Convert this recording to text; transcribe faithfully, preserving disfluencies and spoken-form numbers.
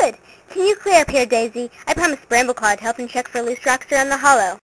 Good! Can you clear up here, Daisy? I promised Bramble Claw to help and check for loose rocks around the hollow.